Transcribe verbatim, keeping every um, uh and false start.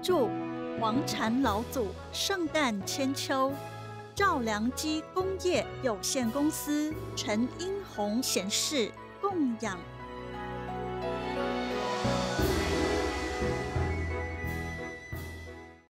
注：王禅老祖圣诞千秋，兆良基工业有限公司陈英宏贤士供养。